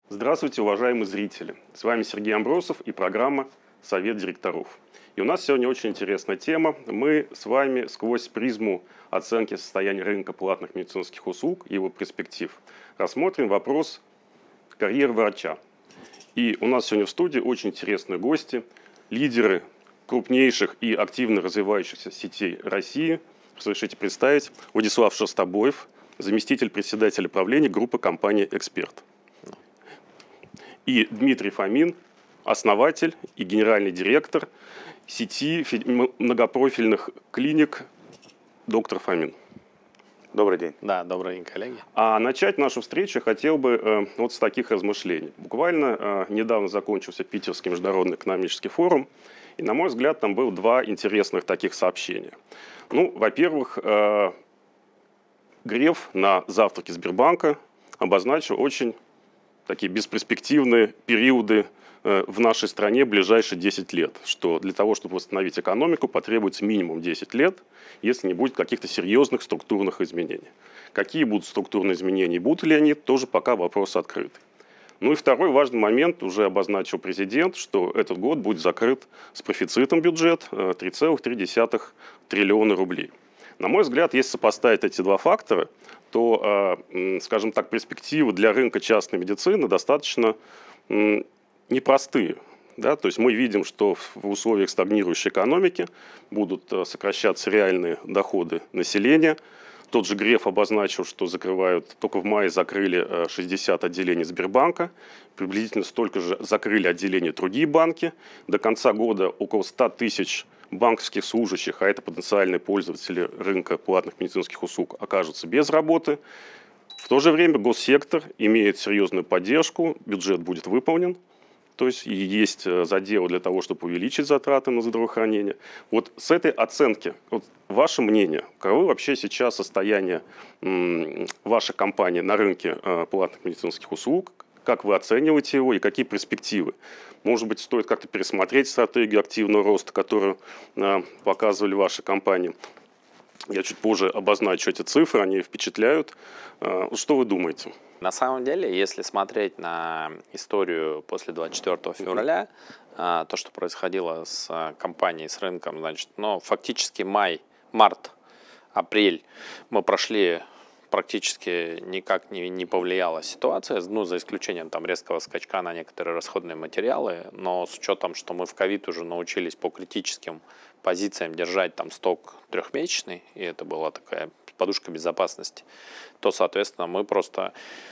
Здравствуйте, уважаемые зрители! С вами Сергей Амбросов и программа «Совет директоров». И у нас сегодня очень интересная тема. Мы с вами сквозь призму оценки состояния рынка платных медицинских услуг и его перспектив рассмотрим вопрос карьеры врача. И у нас сегодня в студии очень интересные гости, лидеры крупнейших и активно развивающихся сетей России. Разрешите представить: Владислав Шерстобоев, заместитель председателя правления группы компании «Эксперт». И Дмитрий Фомин, основатель и генеральный директор сети многопрофильных клиник «Доктор Фомин». Добрый день. Да, добрый день, коллеги. А начать нашу встречу хотел бы вот с таких размышлений. Буквально недавно закончился Питерский международный экономический форум, и, на мой взгляд, там было два интересных таких сообщения. Ну, во-первых, Греф на завтраке Сбербанка обозначил очень такие бесперспективные периоды в нашей стране в ближайшие 10 лет, что для того, чтобы восстановить экономику, потребуется минимум 10 лет, если не будет каких-то серьезных структурных изменений. Какие будут структурные изменения, будут ли они, тоже пока вопрос открытый. Ну и второй важный момент, уже обозначил президент, что этот год будет закрыт с профицитом бюджет 3,3 триллиона рублей. На мой взгляд, если сопоставить эти два фактора, то, скажем так, перспективы для рынка частной медицины достаточно непростые. Да? То есть мы видим, что в условиях стагнирующей экономики будут сокращаться реальные доходы населения. Тот же Греф обозначил, что закрывают, только в мае закрыли 60 отделений Сбербанка, приблизительно столько же закрыли отделения другие банки. До конца года около 100 тысяч банковских служащих, а это потенциальные пользователи рынка платных медицинских услуг, окажутся без работы. В то же время госсектор имеет серьезную поддержку, бюджет будет выполнен, то есть есть заделы для того, чтобы увеличить затраты на здравоохранение. Вот с этой оценки, вот ваше мнение, каково вообще сейчас состояние вашей компании на рынке платных медицинских услуг, как вы оцениваете его и какие перспективы? Может быть, стоит как-то пересмотреть стратегию активного роста, которую показывали ваши компании. Я чуть позже обозначу эти цифры, они впечатляют. Что вы думаете? На самом деле, если смотреть на историю после 24 февраля, то, что происходило с компанией, с рынком, значит, фактически май, март, апрель мы прошли, практически никак не повлияла ситуация, за исключением там резкого скачка на некоторые расходные материалы, но с учетом, что мы в ковид уже научились по критическим позициям держать там сток трехмесячный, и это была такая подушка безопасности, то, соответственно, мы просто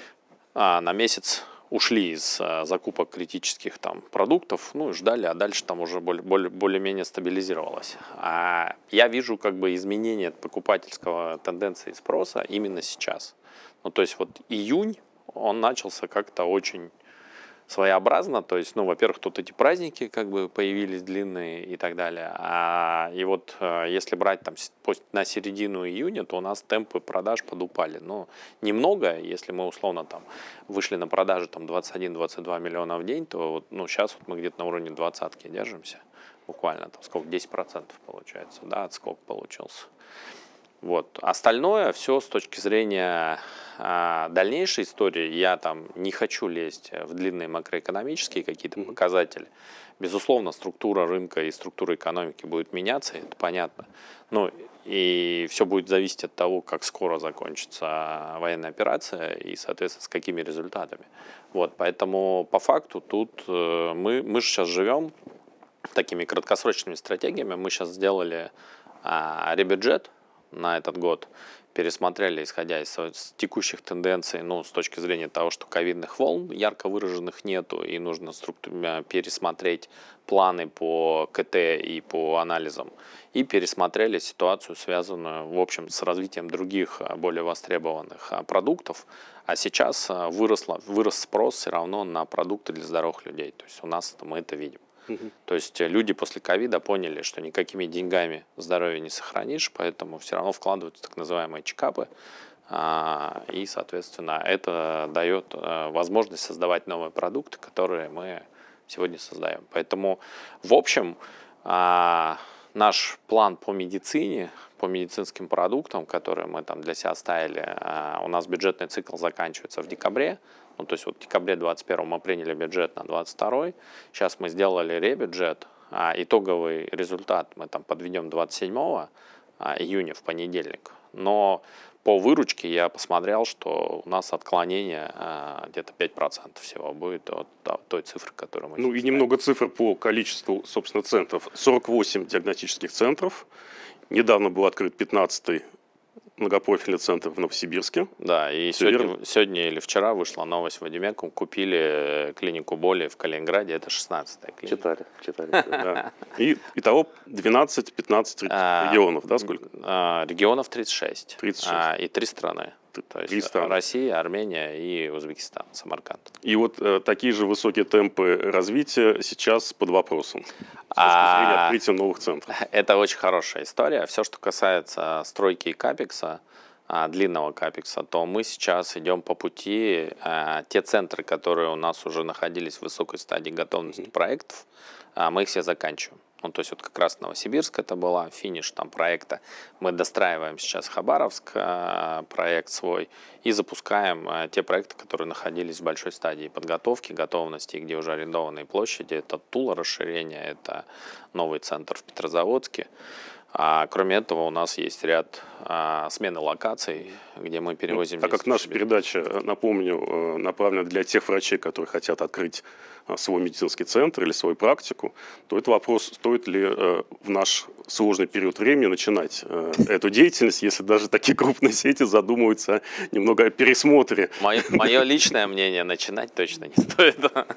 на месяц ушли из закупок критических там продуктов, и ждали, а дальше там уже более-менее стабилизировалось. А я вижу как бы изменение покупательского тенденции спроса именно сейчас. То есть вот июнь, он начался как-то очень своеобразно, то есть, во-первых, тут эти праздники как бы появились длинные и так далее, и вот если брать там на середину июня, то у нас темпы продаж подупали, немного, если мы условно там вышли на продажи там 21-22 миллиона в день, то вот, сейчас вот мы где-то на уровне 20-ки держимся, буквально там сколько, 10% получается, да, отскок получился. Вот. Остальное все с точки зрения дальнейшей истории, я там не хочу лезть в длинные макроэкономические какие-то показатели. Безусловно, структура рынка и структура экономики будет меняться, это понятно. И все будет зависеть от того, как скоро закончится военная операция и, соответственно, с какими результатами. Вот. Поэтому по факту тут мы же сейчас живем такими краткосрочными стратегиями. Мы сейчас сделали ребюджет на этот год, пересмотрели, исходя из текущих тенденций, с точки зрения того, что ковидных волн ярко выраженных нету, и нужно пересмотреть планы по КТ и по анализам, и пересмотрели ситуацию, связанную, в общем, с развитием других более востребованных продуктов, а сейчас вырос спрос все равно на продукты для здоровых людей, то есть у нас мы это видим. То есть люди после ковида поняли, что никакими деньгами здоровье не сохранишь, поэтому все равно вкладываются так называемые чекапы, и, соответственно, это дает возможность создавать новые продукты, которые мы сегодня создаем. Поэтому, в общем, наш план по медицине, по медицинским продуктам, которые мы там для себя ставили, у нас бюджетный цикл заканчивается в декабре. Ну, то есть вот в декабре 2021 мы приняли бюджет на 2022. Сейчас мы сделали ребюджет. Итоговый результат мы там подведем 27 июня в понедельник. Но по выручке я посмотрел, что у нас отклонение где-то 5% всего будет от той цифры, которую мы Ну и ставим. немного цифр по количеству, собственно, центров. 48 диагностических центров. Недавно был открыт 15-й многопрофильный центр в Новосибирске. Да, и сегодня или вчера вышла новость в Адимекум, купили клинику боли в Калининграде, это 16-я клиника. Читали. Да. И итого 12-15 регионов, да, сколько? Регионов 36. 36. И 3 страны. То есть 3 страны. Россия, Армения и Узбекистан, Самарканд. И вот такие же высокие темпы развития сейчас под вопросом с точки зрения открытия новых центров. Это очень хорошая история. Все, что касается стройки и капекса, длинного капекса, то мы сейчас идем по пути. Те центры, которые у нас уже находились в высокой стадии готовности проектов, мы их все заканчиваем. Ну, то есть вот как раз Новосибирск это была, финиш там проекта. Мы достраиваем сейчас Хабаровск проект свой и запускаем те проекты, которые находились в большой стадии подготовки, готовности, где уже арендованные площади. Это Тула расширение, это новый центр в Петрозаводске. Кроме этого, у нас есть ряд смены локаций, где мы перевозим... Так как наша передача, напомню, направлена для тех врачей, которые хотят открыть свой медицинский центр или свою практику, то это вопрос, стоит ли в наш сложный период времени начинать эту деятельность, если даже такие крупные сети задумываются немного о пересмотре. Мое личное мнение, начинать точно не стоит.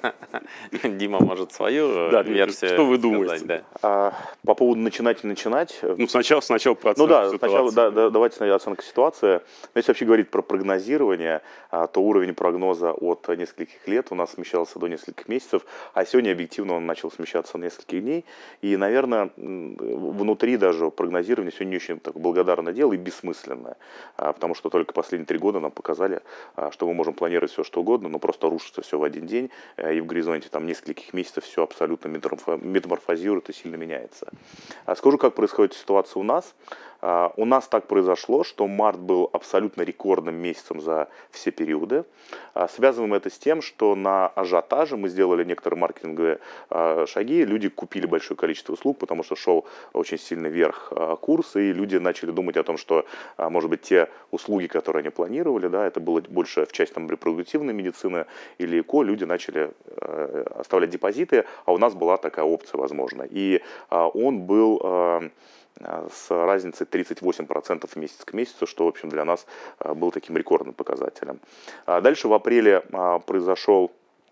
Дима может свою версию. Что вы думаете? По поводу начинать и начинать. Ну, сначала процесс. Ну да, сначала давайте оценка ситуации. Но если вообще говорить про прогнозирование, то уровень прогноза от нескольких лет у нас смещался до нескольких месяцев, а сегодня объективно он начал смещаться на несколько дней. И, наверное, внутри даже прогнозирования сегодня не очень так благодарное дело и бессмысленное. Потому что только последние 3 года нам показали, что мы можем планировать все что угодно, но просто рушится все в один день. И в горизонте там нескольких месяцев все абсолютно метаморфозирует и сильно меняется. Скажу, как происходит ситуация у нас. У нас так произошло, что март был абсолютно рекордным месяцем за все периоды. Связываем это с тем, что на ажиотаже мы сделали некоторые маркетинговые шаги. Люди купили большое количество услуг, потому что шел очень сильно вверх курс, и люди начали думать о том, что, может быть, те услуги, которые они планировали, да, это было больше в части там, репродуктивной медицины или ЭКО, люди начали оставлять депозиты, а у нас была такая опция возможна. И он был с разницей 38% месяц к месяцу, что, в общем, для нас был таким рекордным показателем. Дальше в апреле произошел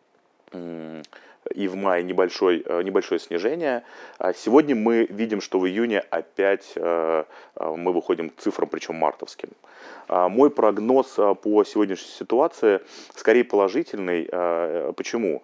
и в мае небольшое снижение. Сегодня мы видим, что в июне опять мы выходим к цифрам, причем мартовским. Мой прогноз по сегодняшней ситуации скорее положительный. Почему?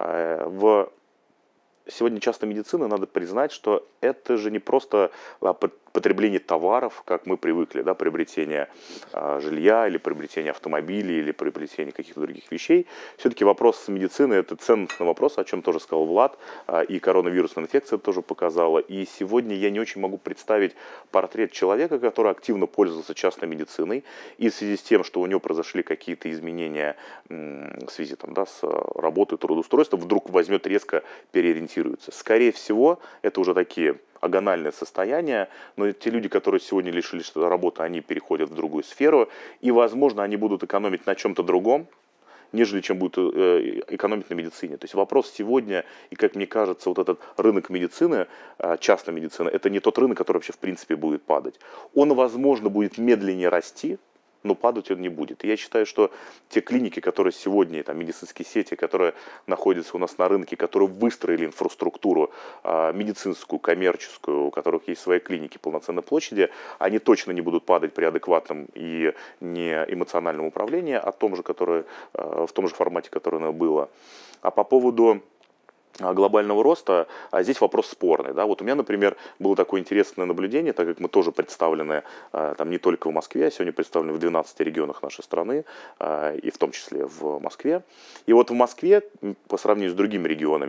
Сегодня частная медицина, надо признать, что это же не просто потребление товаров, как мы привыкли, да, приобретение жилья или приобретение автомобилей или приобретение каких-то других вещей. Все-таки вопрос медицины – это ценностный вопрос, о чем тоже сказал Влад, и коронавирусная инфекция тоже показала. И сегодня я не очень могу представить портрет человека, который активно пользовался частной медициной, и в связи с тем, что у него произошли какие-то изменения в связи там, да, с работой, трудоустройством, вдруг возьмет резко переориентируется. Скорее всего, это уже такие агональное состояние, но те люди, которые сегодня лишились работы, они переходят в другую сферу, и, возможно, они будут экономить на чем-то другом, нежели чем будут экономить на медицине. То есть вопрос сегодня, и как мне кажется, вот этот рынок медицины, частной медицины, это не тот рынок, который вообще в принципе будет падать. Он, возможно, будет медленнее расти, но падать он не будет. И я считаю, что те клиники, которые сегодня, там, медицинские сети, которые находятся у нас на рынке, которые выстроили инфраструктуру медицинскую, коммерческую, у которых есть свои клиники полноценной площади, они точно не будут падать при адекватном и не эмоциональном управлении, в том же формате, которое было. А по поводу глобального роста, здесь вопрос спорный. Да? Вот у меня, например, было такое интересное наблюдение, так как мы тоже представлены там, не только в Москве, а сегодня представлены в 12 регионах нашей страны, и в том числе в Москве. И вот в Москве, по сравнению с другими регионами,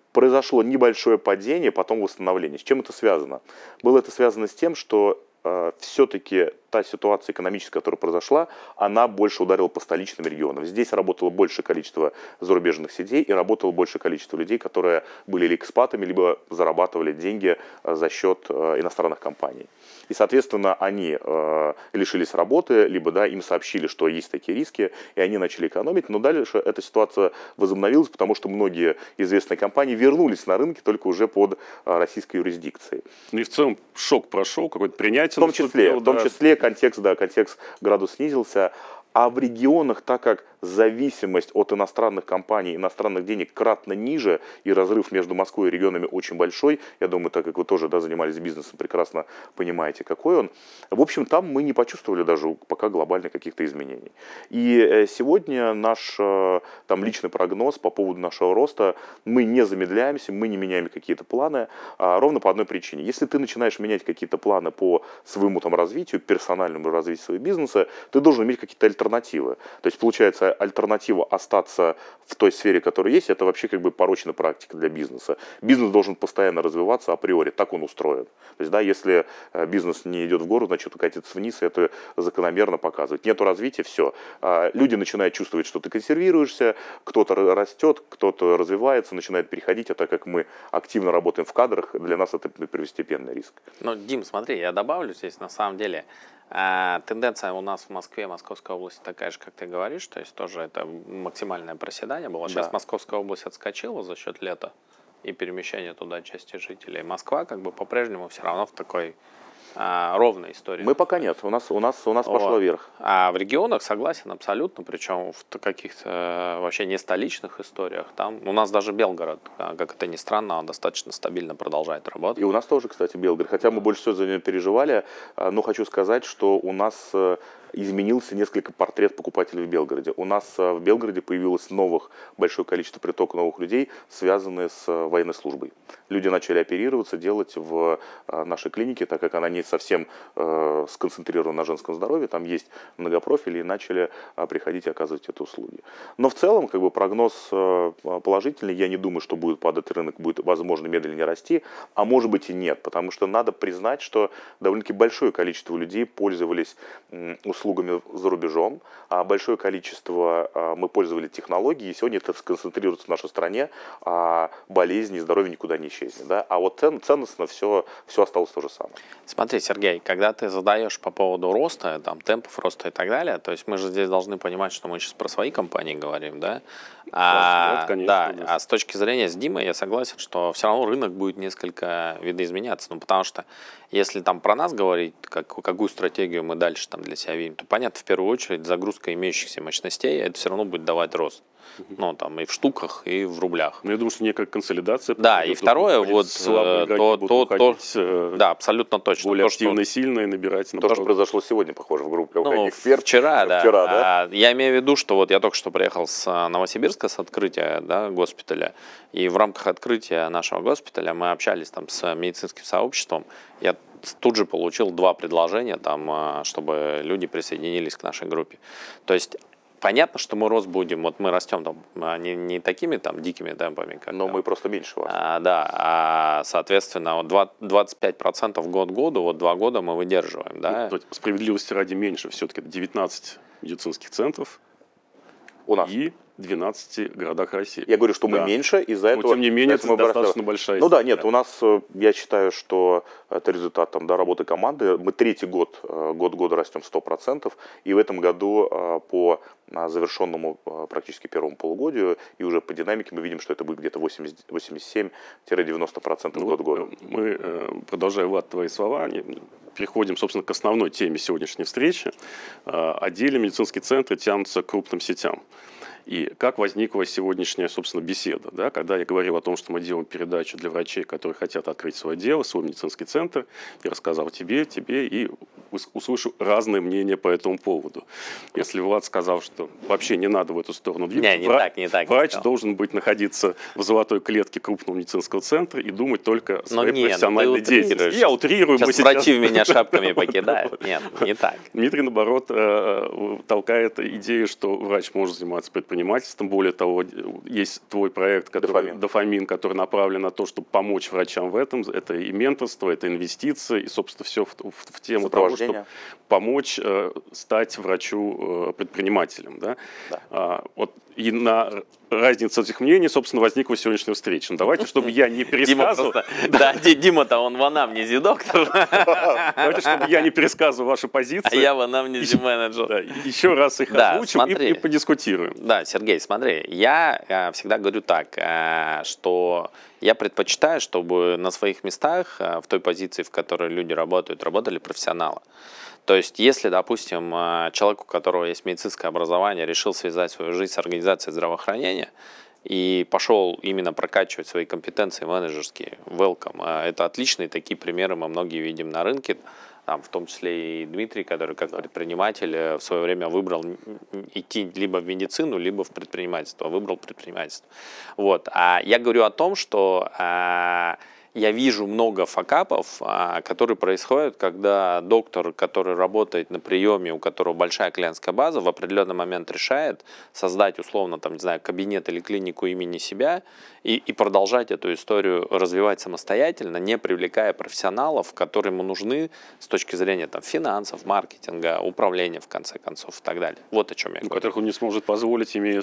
произошло небольшое падение, потом восстановление. С чем это связано? Было это связано с тем, что все-таки та ситуация экономическая, которая произошла, она больше ударила по столичным регионам. Здесь работало большее количество зарубежных сетей и работало большее количество людей, которые были или экспатами, либо зарабатывали деньги за счет иностранных компаний. И, соответственно, они лишились работы, либо им сообщили, что есть такие риски, и они начали экономить. Но дальше эта ситуация возобновилась, потому что многие известные компании вернулись на рынки только уже под российской юрисдикцией. Ну и в целом шок прошел, какое-то принятие. В том числе контекст градус снизился. А в регионах, так как зависимость от иностранных компаний, иностранных денег кратно ниже, и разрыв между Москвой и регионами очень большой, я думаю, так как вы тоже занимались бизнесом, прекрасно понимаете, какой он. В общем, там мы не почувствовали даже пока глобально каких-то изменений. И сегодня наш личный прогноз по поводу нашего роста, мы не замедляемся, мы не меняем какие-то планы, ровно по одной причине. Если ты начинаешь менять какие-то планы по своему развитию, персональному развитию своего бизнеса, ты должен иметь какие-то альтернативы. То есть, получается, альтернатива остаться в той сфере, которая есть, это вообще порочная практика для бизнеса. Бизнес должен постоянно развиваться априори, так он устроен. То есть, если бизнес не идет в гору, значит, он катится вниз, и это закономерно показывает. Нету развития, все. Люди начинают чувствовать, что ты консервируешься, кто-то растет, кто-то развивается, начинает переходить, а так как мы активно работаем в кадрах, для нас это первостепенный риск. Ну, Дим, смотри, я добавлю здесь, на самом деле, тенденция у нас в Москве, Московской области такая же, как ты говоришь, то есть тоже это максимальное проседание было. Сейчас Московская область отскочила за счет лета и перемещения туда части жителей. Москва по-прежнему все равно в такой ровной истории. Мы пока нет, у нас пошло вверх. А в регионах согласен абсолютно, причем в каких-то вообще не столичных историях. Там у нас даже Белгород, как это ни странно, он достаточно стабильно продолжает работать. И у нас тоже, кстати, Белгород, хотя мы больше всего за него переживали, но хочу сказать, что у нас изменился несколько портрет покупателей в Белгороде. У нас в Белгороде появилось большое количество притока новых людей, связанные с военной службой. Люди начали оперироваться, делать в нашей клинике, так как она не совсем сконцентрирована на женском здоровье, там есть многопрофили, и начали приходить и оказывать эти услуги. Но в целом, прогноз положительный, я не думаю, что будет падать рынок, будет, возможно, медленнее расти, а может быть и нет, потому что надо признать, что довольно-таки большое количество людей пользовались услугами за рубежом, а большое количество мы пользовали технологией, и сегодня это сконцентрируется в нашей стране, а болезни и здоровье никуда не исчезнет. Да? А вот ценностно все осталось то же самое. Смотри, Сергей, когда ты задаешь по поводу роста, темпов роста и так далее, то есть мы же здесь должны понимать, что мы сейчас про свои компании говорим, да? Конечно, а с точки зрения с Димой я согласен, что все равно рынок будет несколько видоизменяться, потому что если про нас говорить, какую стратегию мы дальше для себя видим, то понятно, в первую очередь загрузка имеющихся мощностей, это все равно будет давать рост. И в штуках, и в рублях. Я думаю, что некая консолидация. Да, и второе, да, абсолютно точно. Более активно и сильно, и набирать. То, что произошло сегодня, похоже, в группе эксперт. Вчера, да. Я имею в виду, что я только что приехал с Новосибирска, с открытия госпиталя, и в рамках открытия нашего госпиталя мы общались с медицинским сообществом. Я тут же получил 2 предложения, чтобы люди присоединились к нашей группе. То есть понятно, что мы рост будем, мы растем не такими дикими темпами, как... Но мы просто меньше вас. Соответственно, 25% год к году, 2 года мы выдерживаем, да? Справедливости ради меньше, все-таки 19 медицинских центров у нас. И 12 городах России. Я говорю, что мы меньше, из-за этого... Но тем не менее, это достаточно большая история. У нас, я считаю, что это результат работы команды. Мы 3-й год года растем 100%, и в этом году по завершенному практически первому полугодию, и уже по динамике мы видим, что это будет где-то 87-90% год к году. Мы, продолжая, Влад, твои слова, переходим, собственно, к основной теме сегодняшней встречи. Отдельные медицинские центры тянутся к крупным сетям. И как возникла сегодняшняя, собственно, беседа, да, когда я говорил о том, что мы делаем передачу для врачей, которые хотят открыть свое дело, свой медицинский центр, я рассказал тебе, и услышу разные мнения по этому поводу. Если Влад сказал, что вообще не надо в эту сторону двигаться, врач должен находиться в золотой клетке крупного медицинского центра и думать только о своей профессиональной деятельности. Я утрирую. Сейчас врачи в меня шапками покидают. Нет, не так. Дмитрий, наоборот, толкает идею, что врач может заниматься предпринимательством, предпринимательством. Более того, есть твой проект, который, «Дофамин», который направлен на то, чтобы помочь врачам в этом. Это и менторство, это инвестиции, и, собственно, все в тему того, чтобы помочь стать врачу-предпринимателем. Да? Да. Вот и на разница этих мнений, собственно, возникла сегодняшняя встреча. Давайте, чтобы я не пересказывал... Да, Дима-то он в анамнезе доктор. Давайте, чтобы я не пересказывал ваши позиции. А я в анамнезе менеджер. Еще раз их озвучим и подискутируем. Да, Сергей, смотри, я всегда говорю так, что я предпочитаю, чтобы на своих местах, в той позиции, в которой люди работают, работали профессионалы. То есть, если, допустим, человек, у которого есть медицинское образование, решил связать свою жизнь с организацией здравоохранения и пошел именно прокачивать свои компетенции менеджерские, welcome. Это отличные такие примеры, мы многие видим на рынке, там, в том числе и Дмитрий, который как предприниматель в свое время выбрал идти либо в медицину, либо в предпринимательство, выбрал предпринимательство. Вот. А я говорю о том, что я вижу много факапов, которые происходят, когда доктор, который работает на приеме, у которого большая клиентская база, в определенный момент решает создать, условно, там, не знаю, кабинет или клинику имени себя и продолжать эту историю развивать самостоятельно, не привлекая профессионалов, которые ему нужны с точки зрения там, финансов, маркетинга, управления, в конце концов, и так далее. Вот о чем я говорю. Которых он не сможет позволить, имея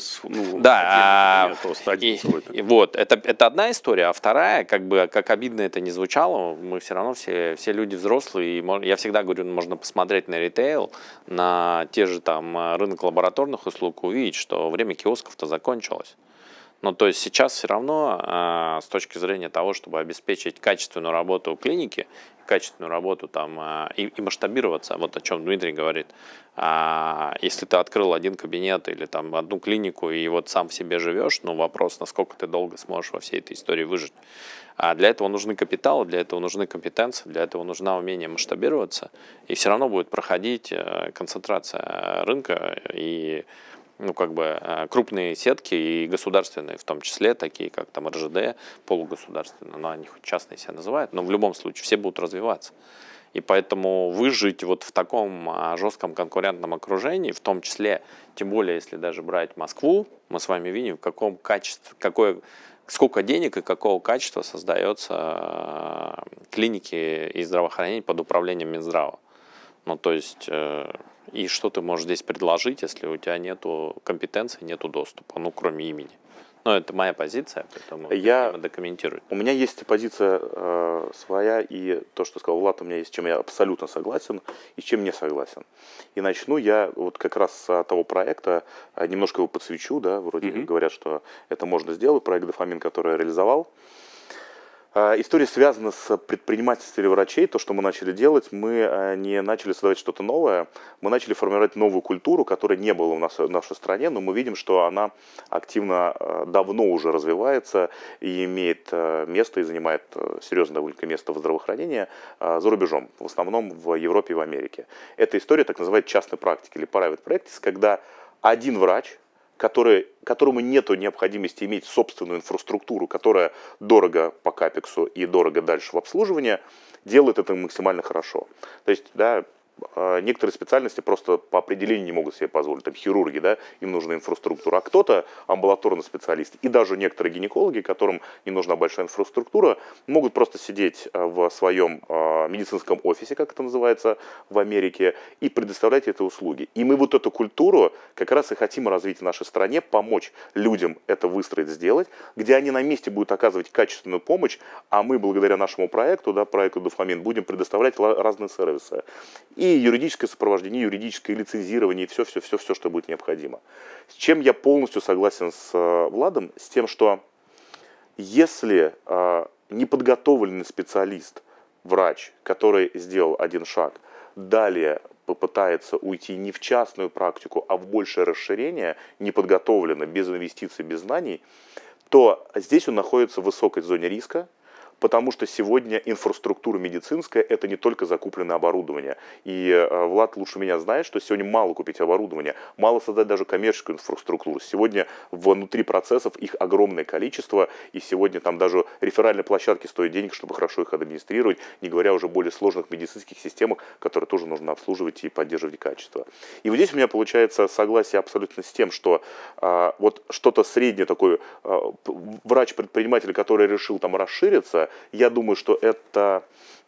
просто один свой. Вот, это одна история, а вторая, как обидно это не звучало, мы все равно все люди взрослые, и я всегда говорю, можно посмотреть на ритейл, на те же там рынок лабораторных услуг, увидеть, что время киосков-то закончилось. Ну, то есть сейчас все равно с точки зрения того, чтобы обеспечить качественную работу клиники, качественную работу там и масштабироваться, вот о чем Дмитрий говорит. Если ты открыл один кабинет или там одну клинику и вот сам в себе живешь, ну вопрос, насколько ты долго сможешь во всей этой истории выжить. А для этого нужны капиталы, для этого нужны компетенции, для этого нужно умение масштабироваться, и все равно будет проходить концентрация рынка и крупные сетки и государственные, в том числе, такие как там РЖД, полугосударственные, но они хоть частные себя называют, но в любом случае все будут развиваться. И поэтому выжить вот в таком жестком конкурентном окружении, в том числе, тем более, если даже брать Москву, мы с вами видим, в каком качестве, сколько денег и какого качества создается клиники и здравоохранения под управлением Минздрава. Ну, то есть, и что ты можешь здесь предложить, если у тебя нету компетенции, нету доступа, ну, кроме имени. Ну, это моя позиция, поэтому я докомментирую. У меня есть позиция своя, и то, что сказал Влад, у меня есть, с чем я абсолютно согласен и с чем не согласен. И начну я вот как раз с того проекта, немножко его подсвечу, да, вроде говорят, что это можно сделать, проект «Дофамин», который я реализовал. История связана с предпринимательством врачей. То, что мы начали делать, мы не начали создавать что-то новое, мы начали формировать новую культуру, которая не была у нас в нашей стране, но мы видим, что она активно давно уже развивается и имеет место и занимает серьезное довольно место в здравоохранении за рубежом, в основном в Европе и в Америке. Эта история так называемой частной практики или private practice, когда один врач, которому нет необходимости иметь собственную инфраструктуру, которая дорого по капексу и дорого дальше в обслуживании, делает это максимально хорошо. То есть, да, некоторые специальности просто по определению не могут себе позволить. Там хирурги, да, им нужна инфраструктура, а кто-то амбулаторный специалист. И даже некоторые гинекологи, которым не нужна большая инфраструктура, могут просто сидеть в своем медицинском офисе, как это называется в Америке, и предоставлять эти услуги. И мы вот эту культуру как раз и хотим развить в нашей стране, помочь людям это выстроить, сделать, где они на месте будут оказывать качественную помощь, а мы благодаря нашему проекту, да, проекту «Дофамин», будем предоставлять разные сервисы. И юридическое сопровождение, юридическое лицензирование, и все, что будет необходимо. С чем я полностью согласен с Владом, с тем, что если неподготовленный специалист, врач, который сделал один шаг, далее попытается уйти не в частную практику, а в большее расширение, неподготовленно, без инвестиций, без знаний, то здесь он находится в высокой зоне риска, потому что сегодня инфраструктура медицинская – это не только закупленное оборудование. И Влад лучше меня знает, что сегодня мало купить оборудование, мало создать даже коммерческую инфраструктуру. Сегодня внутри процессов их огромное количество, и сегодня там даже реферальные площадки стоят денег, чтобы хорошо их администрировать, не говоря уже о более сложных медицинских системах, которые тоже нужно обслуживать и поддерживать качество. И вот здесь у меня получается согласие абсолютно с тем, что вот что-то среднее такое, врач-предприниматель, который решил там расшириться, я думаю, что это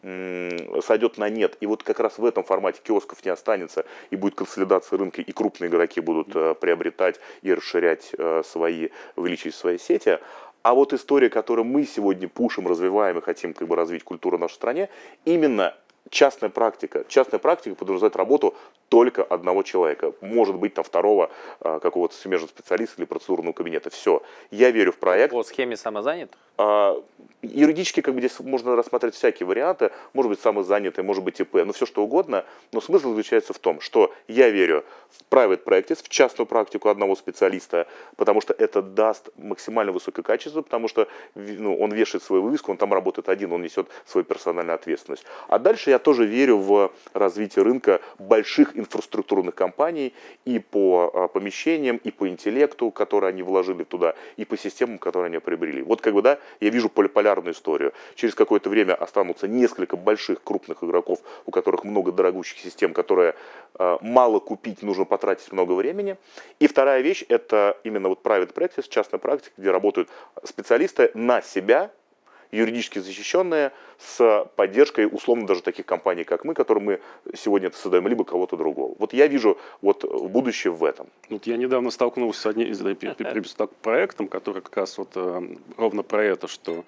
сойдет на нет. И вот как раз в этом формате киосков не останется, и будет консолидация рынка, и крупные игроки будут приобретать и расширять увеличивать свои сети. А вот история, которую мы сегодня пушим, развиваем и хотим как бы развить культуру в нашей стране, именно частная практика. Частная практика подразумевает работу только одного человека. Может быть, там второго какого-то смежного специалиста или процедурного кабинета. Все. Я верю в проект. По схеме самозанятых? Юридически как бы здесь можно рассматривать всякие варианты. Может быть, самозанятый, может быть, ИП, ну все что угодно. Но смысл заключается в том, что я верю в private practice, в частную практику одного специалиста, потому что это даст максимально высокое качество, потому что он вешает свою вывеску, он там работает один, он несет свою персональную ответственность. А дальше я тоже верю в развитие рынка больших инфраструктурных компаний и по помещениям, и по интеллекту, который они вложили туда, и по системам, которые они приобрели. Вот как бы, да, я вижу полярную историю. Через какое-то время останутся несколько больших крупных игроков, у которых много дорогущих систем, которые мало купить, нужно потратить много времени. И вторая вещь, это именно вот private practice, частная практика, где работают специалисты на себя, юридически защищенные, с поддержкой, условно, даже таких компаний, как мы, которые мы сегодня создаем, либо кого-то другого. Вот я вижу вот будущее в этом. Вот я недавно столкнулся с одним проектом, который как раз вот ровно про это, что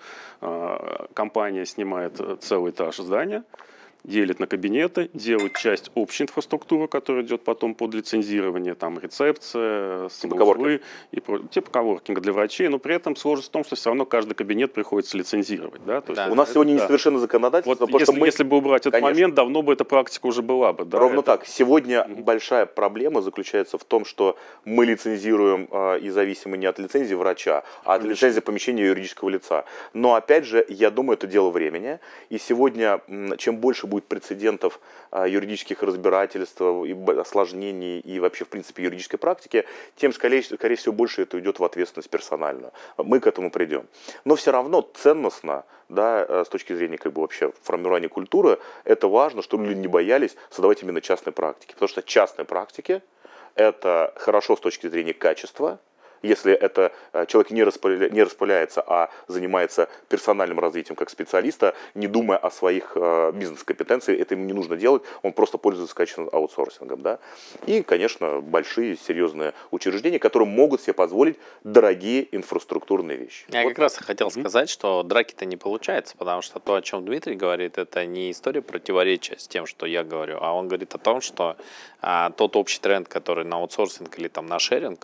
компания снимает целый этаж здания, делит на кабинеты, делает часть общей инфраструктуры, которая идет потом под лицензирование, там рецепция, узлы, типа коворкинга для врачей, но при этом сложность в том, что все равно каждый кабинет приходится лицензировать. Да? То есть у нас сегодня несовершенно законодательство. Вот если бы убрать этот момент, давно бы эта практика уже была бы. Да? Ровно так. Сегодня большая проблема заключается в том, что мы лицензируем и зависимы не от лицензии врача, а от лицензии помещения юридического лица. Но опять же, я думаю, это дело времени. И сегодня, чем больше будет прецедентов юридических разбирательств, и осложнений и вообще, в принципе, юридической практики, тем, скорее всего, больше это уйдет в ответственность персональную. Мы к этому придем. Но все равно ценностно, да, с точки зрения как бы вообще формирования культуры, это важно, чтобы люди не боялись создавать именно частные практики. Потому что частные практики – это хорошо с точки зрения качества. Если это человек не распыляется, а занимается персональным развитием как специалиста, не думая о своих бизнес-компетенциях, это ему не нужно делать, он просто пользуется качественным аутсорсингом. Да? И, конечно, большие, серьезные учреждения, которые могут себе позволить дорогие инфраструктурные вещи. Я как раз хотел сказать, что драки-то не получается, потому что то, о чем Дмитрий говорит, это не история противоречия с тем, что я говорю, а он говорит о том, что тот общий тренд, который на аутсорсинг или там на шеринг,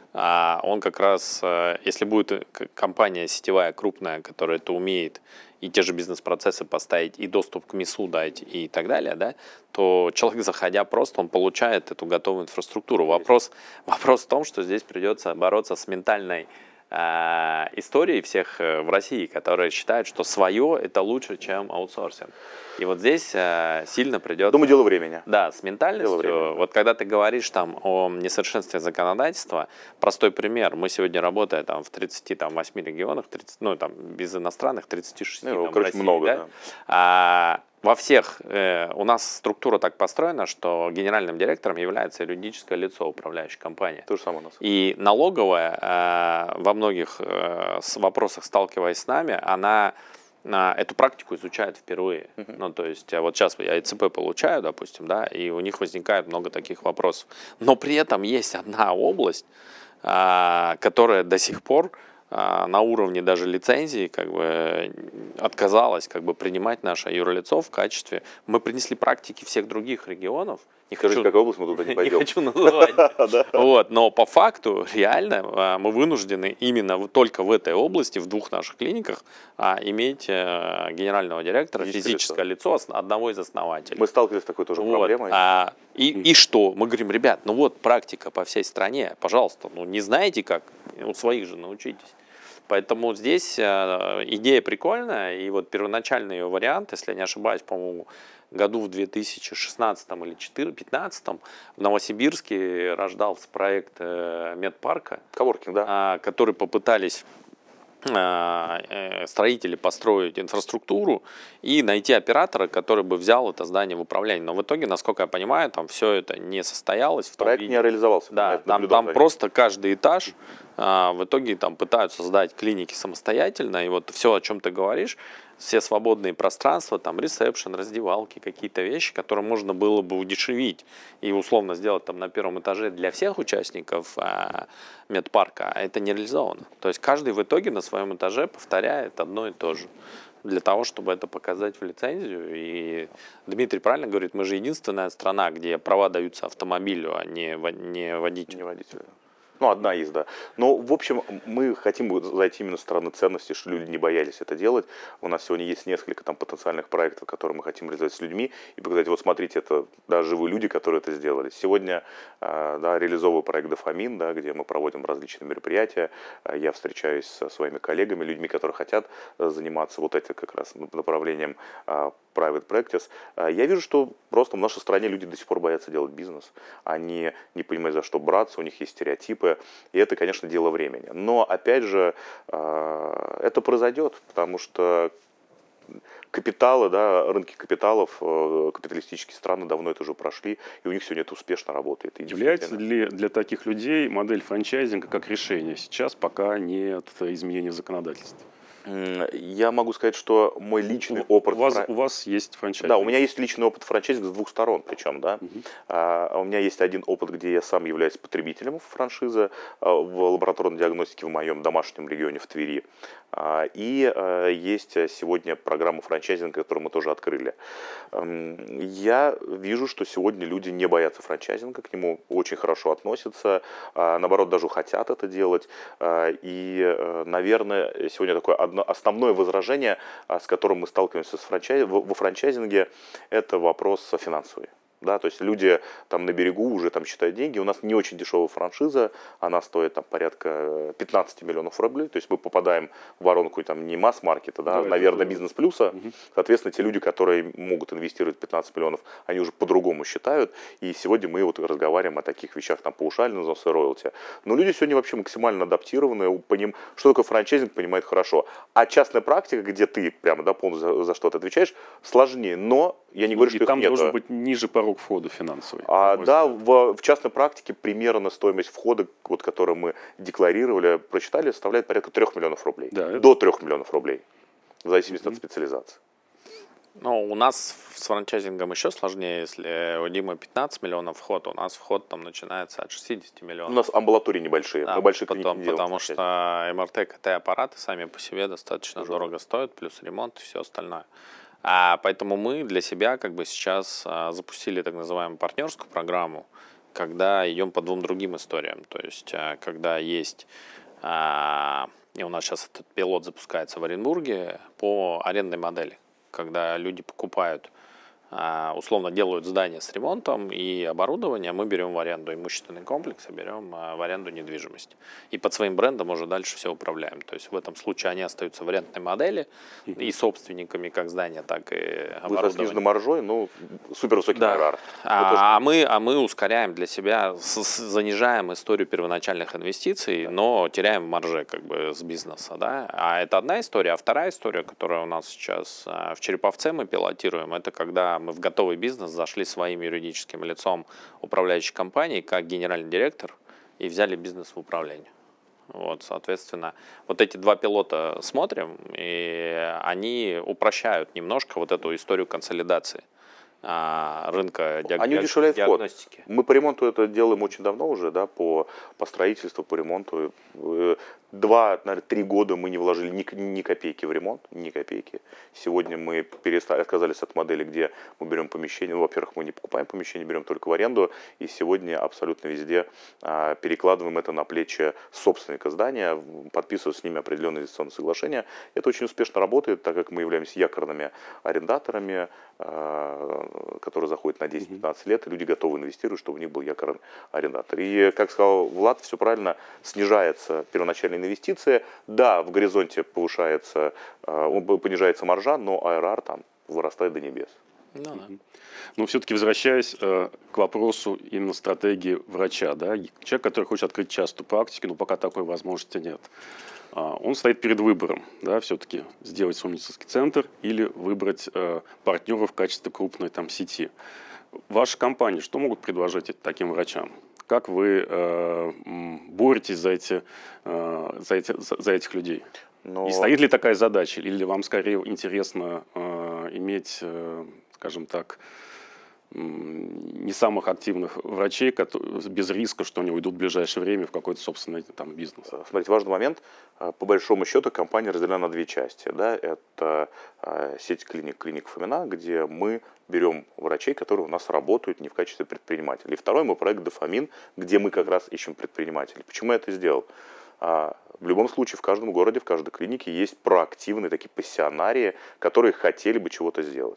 он как раз, если будет компания сетевая, крупная, которая это умеет, и те же бизнес-процессы поставить, и доступ к МИСу дать, и так далее, да, то человек, заходя просто, он получает эту готовую инфраструктуру. Вопрос в том, что здесь придется бороться с ментальной историей всех в России, которые считают, что свое это лучше, чем аутсорсинг. И вот здесь сильно придется... Думаю, дело времени. Да, с ментальностью. Вот когда ты говоришь там о несовершенстве законодательства, простой пример. Мы сегодня работаем там в 38 регионах, 30, ну там без иностранных 36. Ну, там, короче, России, много. Да? Во всех у нас структура так построена, что генеральным директором является юридическое лицо управляющей компании. То же самое у нас. И налоговая во многих вопросах, сталкиваясь с нами, она эту практику изучает впервые. Ну, то есть, вот сейчас я ИЦП получаю, допустим, да, и у них возникает много таких вопросов. Но при этом есть одна область, которая до сих пор на уровне даже лицензии как бы отказалась как бы принимать наше юрлицо в качестве. Мы принесли практики всех других регионов. Скажите, какая область, мы туда не пойдем. Не хочу называть. Вот, но по факту реально мы вынуждены именно только в этой области, в двух наших клиниках, иметь генерального директора, физическое лицо, одного из основателей. Мы сталкивались с такой тоже проблемой. И что? Мы говорим, ребят, ну вот практика по всей стране, пожалуйста, ну не знаете как, у своих же научитесь. Поэтому здесь идея прикольная, и вот первоначальный ее вариант, если я не ошибаюсь, по-моему, году в 2016 или 2015 в Новосибирске рождался проект медпарка, Коворкинг, да. который попытались строители построить инфраструктуру и найти оператора, который бы взял это здание в управление. Но в итоге, насколько я понимаю, там все это не состоялось. В том Проект виде. не реализовался. Да, там просто каждый этаж в итоге там пытаются создать клиники самостоятельно. И вот все, о чем ты говоришь, все свободные пространства, там ресепшн, раздевалки, какие-то вещи, которые можно было бы удешевить и условно сделать там на первом этаже для всех участников медпарка, а это не реализовано. То есть каждый в итоге на своем этаже повторяет одно и то же для того, чтобы это показать в лицензию. И Дмитрий правильно говорит, мы же единственная страна, где права даются автомобилю, а не водителю. Не водителю. Ну, одна из, да. Но, в общем, мы хотим зайти именно со стороны ценностей, что люди не боялись это делать. У нас сегодня есть несколько там потенциальных проектов, которые мы хотим реализовать с людьми. И показать, вот смотрите, это да, живые люди, которые это сделали. Сегодня да, реализовываю проект «Дофамин», да, где мы проводим различные мероприятия. Я встречаюсь со своими коллегами, людьми, которые хотят заниматься вот этим как раз направлением private practice. Я вижу, что просто в нашей стране люди до сих пор боятся делать бизнес. Они не понимают, за что браться, у них есть стереотипы. И это, конечно, дело времени. Но, опять же, это произойдет, потому что капиталы, да, рынки капиталов, капиталистические страны давно это уже прошли, и у них сегодня это успешно работает. И является ли для таких людей модель франчайзинга как решение? Сейчас пока нет изменений в законодательстве. Я могу сказать, что мой личный опыт... У вас есть франчайзинг. Да, у меня есть личный опыт франчайзинга с двух сторон причем, да. У меня есть один опыт, где я сам являюсь потребителем франшизы в лабораторной диагностике в моем домашнем регионе в Твери. И есть сегодня программа франчайзинга, которую мы тоже открыли. Я вижу, что сегодня люди не боятся франчайзинга, к нему очень хорошо относятся, наоборот, даже хотят это делать. И, наверное, сегодня такое основное возражение, с которым мы сталкиваемся во франчайзинге, это вопрос финансовый. Да, то есть люди там на берегу уже там считают деньги. У нас не очень дешевая франшиза, она стоит там порядка 15 миллионов рублей. То есть мы попадаем в воронку там не масс-маркета, да, наверное, бизнес-плюса. Соответственно, те люди, которые могут инвестировать 15 миллионов, они уже по-другому считают. И сегодня мы вот разговариваем о таких вещах, там паушальный взнос и роялти. Но люди сегодня вообще максимально адаптированы, что такое франчайзинг, понимают хорошо. А частная практика, где ты прямо да, полностью за что-то отвечаешь, сложнее. Но я не говорю, что там их нет. должен быть ниже порог входа финансовый. Да, в частной практике примерно стоимость входа, вот, которую мы декларировали, прочитали, составляет порядка 3 миллионов рублей. Да, до 3 миллионов рублей, в зависимости от специализации. Ну, у нас с франчайзингом еще сложнее, если у Димы 15 миллионов вход, у нас вход там начинается от 60 миллионов. У нас амбулатории небольшие, да, мы большие клиники не делаем. Потому что МРТ, КТ-аппараты сами по себе достаточно дорого стоят, плюс ремонт и все остальное. Поэтому мы для себя как бы сейчас запустили так называемую партнерскую программу, когда идем по двум другим историям. То есть, когда есть, и у нас сейчас этот пилот запускается в Оренбурге по арендной модели, когда люди покупают, условно делают здание с ремонтом и оборудование, мы берем в аренду имущественный комплекс, берем в аренду недвижимость. И под своим брендом уже дальше все управляем. То есть в этом случае они остаются в арендной модели и собственниками как здания, так и оборудования. Вы со сниженной маржой, ну, супер высокий гонорар. Мы ускоряем для себя, занижаем историю первоначальных инвестиций, но теряем в марже как бы с бизнеса. Да? А это одна история. А вторая история, которая у нас сейчас в Череповце мы пилотируем, это когда мы в готовый бизнес зашли своим юридическим лицом управляющей компании как генеральный директор и взяли бизнес в управление. Вот, соответственно, вот эти два пилота смотрим, и они упрощают немножко вот эту историю консолидации рынка Они удешевляют диагностики. Вход. Мы по ремонту это делаем очень давно уже, да, по строительству, по ремонту. 2, наверное, 3 года мы не вложили ни копейки в ремонт, ни копейки. Сегодня мы отказались от модели, где мы берем помещение. Ну, во-первых, мы не покупаем помещение, берем только в аренду. И сегодня абсолютно везде перекладываем это на плечи собственника здания, подписывая с ними определенные инвестиционные соглашения. Это очень успешно работает, так как мы являемся якорными арендаторами, которые заходят на 10-15 лет, и люди готовы инвестировать, чтобы у них был якорный арендатор. И, как сказал Влад, все правильно, снижается первоначальный инвестиция. Да, в горизонте понижается маржа, но IRR там вырастает до небес. Ну, да. Но все-таки возвращаясь к вопросу именно стратегии врача, да, человек, который хочет открыть частную практику, но пока такой возможности нет, он стоит перед выбором, да, все-таки сделать свой медицинский центр или выбрать партнера в качестве крупной там сети. Ваши компании что могут предложить таким врачам? Как вы боретесь за этих людей? Но... И стоит ли такая задача? Или вам скорее интересно иметь, скажем так, не самых активных врачей, без риска, что они уйдут в ближайшее время в какой-то собственный там бизнес? Смотрите, важный момент. По большому счету компания разделена на две части. Да? Это сеть клиник Фомина, где мы берем врачей, которые у нас работают не в качестве предпринимателей. И второй мой проект Дофамин, где мы как раз ищем предпринимателей. Почему я это сделал? В любом случае, в каждом городе, в каждой клинике есть проактивные такие пассионарии, которые хотели бы чего-то сделать.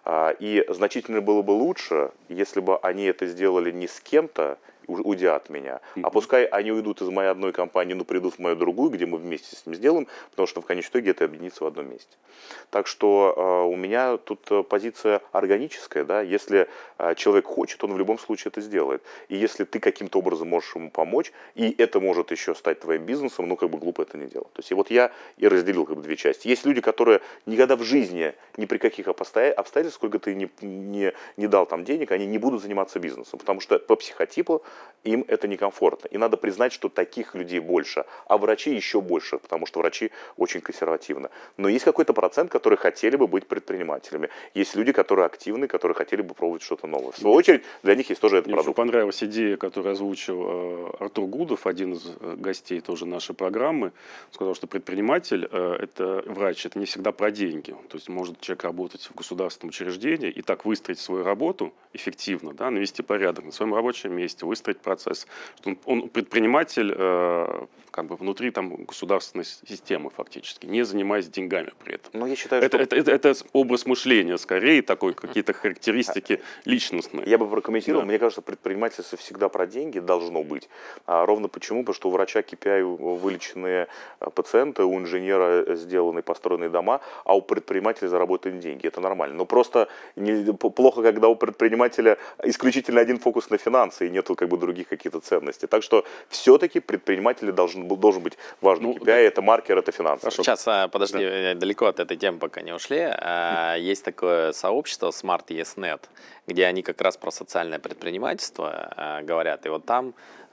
И значительно было бы лучше, если бы они это сделали не с кем-то, уйдя от меня, а пускай они уйдут из моей одной компании, но придут в мою другую, где мы вместе с ним сделаем, потому что в конечном итоге это объединится в одном месте. Так что у меня тут позиция органическая, да, если человек хочет, он в любом случае это сделает. И если ты каким-то образом можешь ему помочь, и это может еще стать твоим бизнесом, ну как бы глупо это не делать. То есть и вот я и разделил как бы две части. Есть люди, которые никогда в жизни, ни при каких обстоятельствах, сколько ты не дал там денег, они не будут заниматься бизнесом, потому что по психотипу им это некомфортно. И надо признать, что таких людей больше, а врачей еще больше, потому что врачи очень консервативны. Но есть какой-то процент, которые хотели бы быть предпринимателями. Есть люди, которые активны, которые хотели бы пробовать что-то новое. В свою очередь, для них есть тоже этот продукт. Мне понравилась идея, которую озвучил Артур Гудов, один из гостей тоже нашей программы. Он сказал, что предприниматель, это врач, это не всегда про деньги. То есть может человек работать в государственном учреждении и так выстроить свою работу эффективно, да, навести порядок на своем рабочем месте, выстроить процесс. Что он предприниматель как бы внутри там, государственной системы фактически, не занимаясь деньгами при этом. Но я считаю, это образ мышления скорее, такой какие-то характеристики личностные. Я бы прокомментировал. Да. Мне кажется, предпринимательство всегда про деньги должно быть. Ровно почему? Потому что у врача KPI вылеченные пациенты, у инженера сделаны построенные дома, а у предпринимателя заработаны деньги. Это нормально. Но просто плохо, когда у предпринимателя исключительно один фокус на финансы и нету как бы других каких-то ценностей. Так что все-таки предприниматель должен быть важный KPI, это маркер, это финансы. Сейчас, подожди, далеко от этой темы пока не ушли. Есть такое сообщество Smart YesNet, где они как раз про социальное предпринимательство говорят. И вот там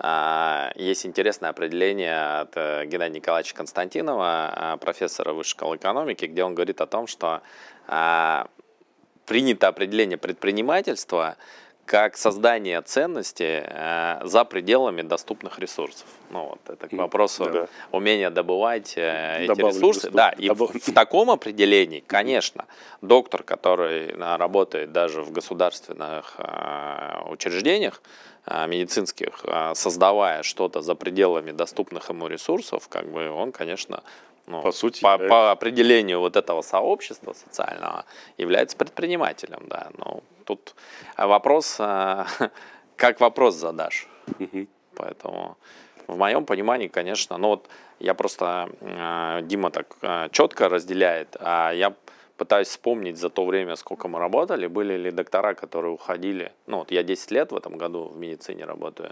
есть интересное определение от Геннадия Николаевича Константинова, профессора Высшей школы экономики, где он говорит о том, что принято определение предпринимательства как создание ценности за пределами доступных ресурсов. Ну, вот, это к вопросу умения добывать эти ресурсы. Да, и в таком определении, конечно, доктор, который работает даже в государственных учреждениях медицинских, создавая что-то за пределами доступных ему ресурсов, как бы он, конечно, по сути, по определению вот этого сообщества социального является предпринимателем, да. Ну, тут вопрос, как вопрос задашь. Поэтому в моем понимании, конечно, ну вот я просто, Дима так четко разделяет, а я пытаюсь вспомнить за то время, сколько мы работали, были ли доктора, которые уходили, ну вот я 10 лет в этом году в медицине работаю,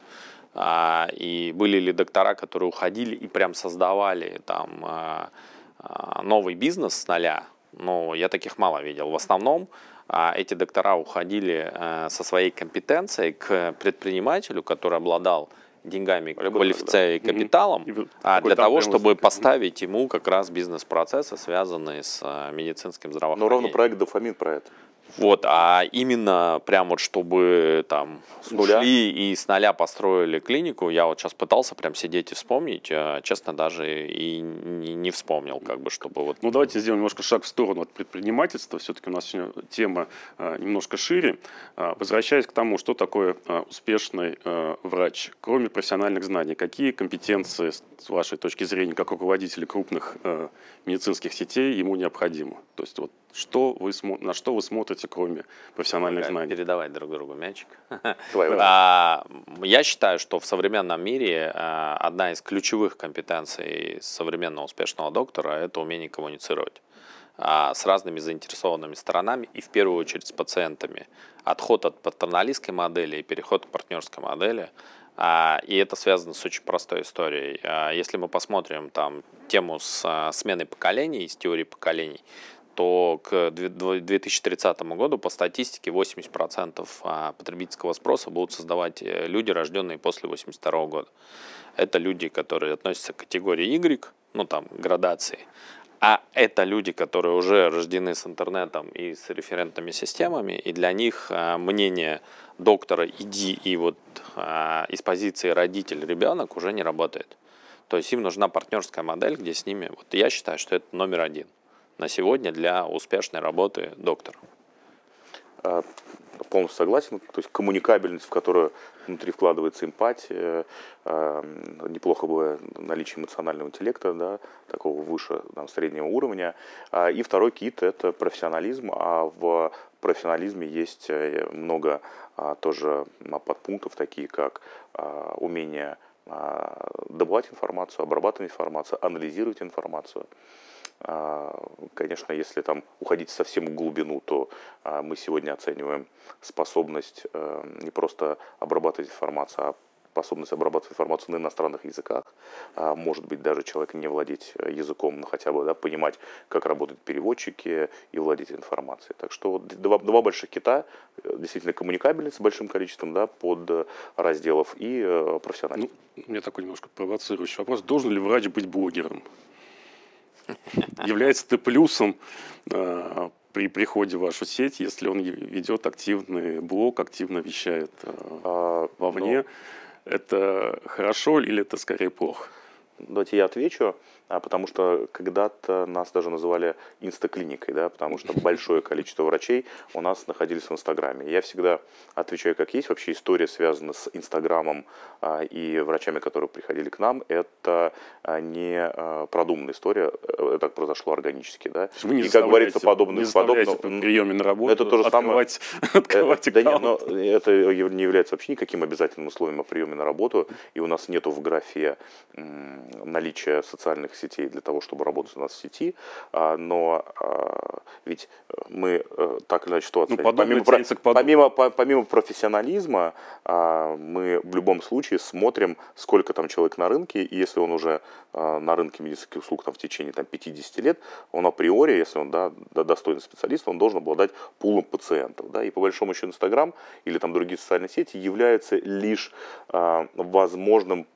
и были ли доктора, которые уходили и прям создавали там новый бизнес с нуля. Ну, я таких мало видел. В основном эти доктора уходили со своей компетенцией к предпринимателю, который обладал деньгами, квалификацией и капиталом, для того, чтобы поставить ему как раз бизнес-процессы, связанные с медицинским здравоохранением. Но ровно проект Дофамин про это. Вот, а именно прям вот чтобы там ушли и с нуля построили клинику, я вот сейчас пытался прям сидеть и вспомнить, честно, даже и не вспомнил, как бы, чтобы вот... Ну, давайте сделаем немножко шаг в сторону от предпринимательства. Все-таки у нас сегодня тема немножко шире. Возвращаясь к тому, что такое успешный врач, кроме профессиональных знаний, какие компетенции, с вашей точки зрения, как руководителя крупных медицинских сетей, ему необходимы? То есть вот на что вы смотрите можете, кроме профессиональных знаний. Передавать друг другу мячик. Давай. Я считаю, что в современном мире одна из ключевых компетенций современного успешного доктора – это умение коммуницировать с разными заинтересованными сторонами и в первую очередь с пациентами. Отход от патерналистской модели и переход к партнерской модели. И это связано с очень простой историей. Если мы посмотрим там тему с сменой поколений, с теорией поколений, то к 2030 году по статистике 80% потребительского спроса будут создавать люди, рожденные после 1982 года. Это люди, которые относятся к категории Y, ну там градации. А это люди, которые уже рождены с интернетом и с референтными системами, и для них мнение доктора «иди» и вот из позиции родитель-ребенок уже не работает. То есть им нужна партнерская модель, где с ними... Вот я считаю, что это номер один на сегодня для успешной работы доктора. Полностью согласен. То есть коммуникабельность, в которую внутри вкладывается эмпатия, неплохо бы наличие эмоционального интеллекта, да, такого выше там, среднего уровня. И второй кит – это профессионализм. А в профессионализме есть много тоже подпунктов, такие как умение добывать информацию, обрабатывать информацию, анализировать информацию. Конечно, если там уходить совсем в глубину, то мы сегодня оцениваем способность не просто обрабатывать информацию, а способность обрабатывать информацию на иностранных языках. Может быть, даже человек не владеть языком, но хотя бы понимать, как работают переводчики и владеть информацией. Так что вот два больших кита, действительно коммуникабельность с большим количеством под разделов и профессионализм. У меня такой немножко провоцирующий вопрос. Должен ли врач быть блогером? Является ли плюсом при приходе в вашу сеть, если он ведет активный блог, активно вещает вовне? Это хорошо или это скорее плохо? Давайте я отвечу, потому что когда-то нас даже называли инстаклиникой, да, потому что большое количество врачей у нас находились в Инстаграме. Я всегда отвечаю как есть. Вообще история связана с Инстаграмом и врачами, которые приходили к нам, это не продуманная история, это произошло органически. Да. Вы не и, как говорится, при подобное приеме на работу это то же самое. Открывать Да нет, но это не является вообще никаким обязательным условием о приеме на работу, и у нас нету в графе наличия социальных сетей для того, чтобы работать у нас в сети, но ведь мы так или иначе ситуация. Помимо профессионализма, мы в любом случае смотрим, сколько там человек на рынке, и если он уже на рынке медицинских услуг в течение 50 лет, он априори, если он достойный специалист, он должен обладать пулом пациентов. Да, и по большому счету Инстаграм или другие социальные сети являются лишь возможным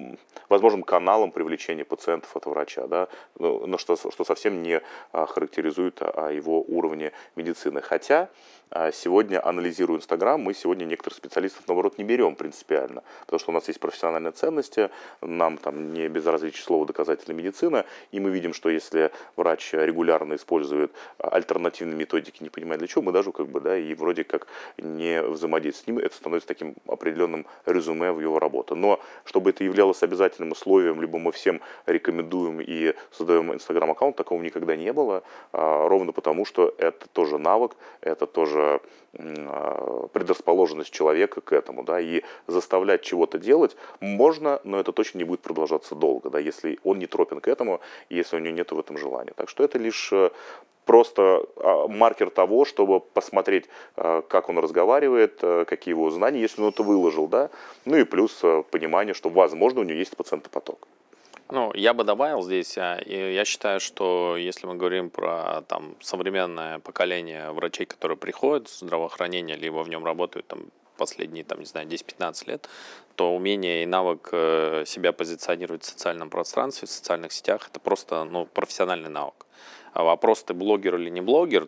каналом привлечения пациентов от врача, да, но что совсем не характеризует о его уровне медицины. Хотя сегодня, анализируя Инстаграм, мы сегодня некоторых специалистов, наоборот, не берем принципиально, потому что у нас есть профессиональные ценности, нам не безразличие слово доказательная медицина, и мы видим, что если врач регулярно использует альтернативные методики, не понимая для чего, мы даже и вроде как не взаимодействуем с ним, это становится таким определенным резюме в его работу. Но чтобы это являлось обязательным условием, либо мы всем рекомендуем и создаем Инстаграм-аккаунт, такого никогда не было, ровно потому, что это тоже навык, это тоже предрасположенность человека к этому, да, и заставлять чего-то делать можно, но это точно не будет продолжаться долго, да, если он не тропен к этому, и если у него нет в этом желания. Так что это лишь просто маркер того, чтобы посмотреть, как он разговаривает, какие его знания, если он это выложил, да, ну и плюс понимание, что, возможно, у него есть пациентопоток. Я бы добавил здесь, я считаю, что если мы говорим про современное поколение врачей, которые приходят в здравоохранение, либо в нем работают последние 10-15 лет, то умение и навык себя позиционировать в социальном пространстве, в социальных сетях, это просто профессиональный навык. Вопрос, ты блогер или не блогер,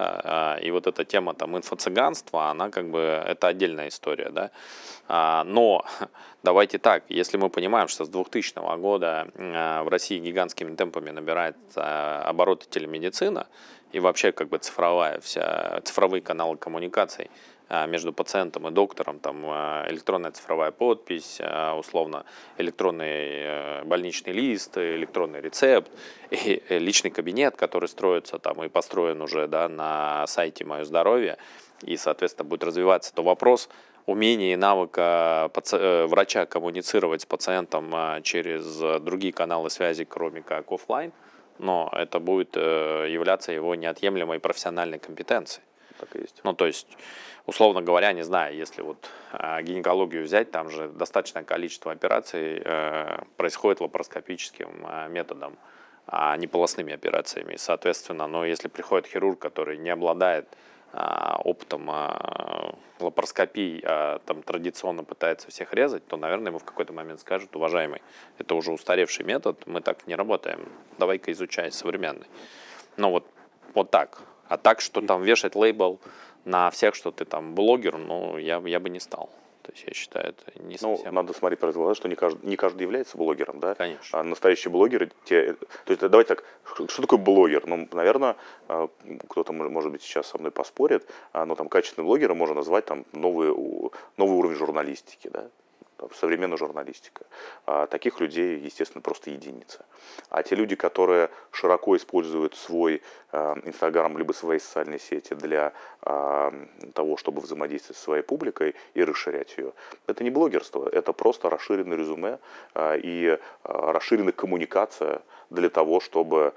и вот эта тема инфо-цыганства, она это отдельная история, да. Но давайте так, если мы понимаем, что с 2000 года в России гигантскими темпами набирает обороты телемедицина и вообще цифровые каналы коммуникаций, между пациентом и доктором, там электронная цифровая подпись, условно электронный больничный лист, электронный рецепт и личный кабинет, который строится там и построен уже, да, на сайте «Мое здоровье», и, соответственно, будет развиваться, то вопрос умения и навыка врача коммуницировать с пациентом через другие каналы связи, кроме как офлайн, но это будет являться его неотъемлемой профессиональной компетенцией. Так и есть. Ну, то есть, условно говоря, не знаю, если вот гинекологию взять, там же достаточное количество операций происходит лапароскопическим методом, а не полостными операциями. Соответственно, но если приходит хирург, который не обладает опытом лапароскопии, там традиционно пытается всех резать, то, наверное, ему в какой-то момент скажут: уважаемый, это уже устаревший метод, мы так не работаем, давай-ка изучай современный. Ну вот так. А так, что там вешать лейбл на всех, что ты там блогер, ну, я бы не стал. То есть я считаю, это не совсем... Ну, надо смотреть про глаза, что не каждый является блогером, да? Конечно. А настоящие блогеры, то есть давайте так, что такое блогер? Ну, наверное, кто-то, может быть, сейчас со мной поспорит, но там качественные блогеры можно назвать там новый уровень журналистики, да? Современная журналистика. Таких людей, естественно, просто единица. А те люди, которые широко используют свой Инстаграм либо свои социальные сети для того, чтобы взаимодействовать со своей публикой и расширять ее, это не блогерство, это просто расширенное резюме и расширенная коммуникация для того, чтобы,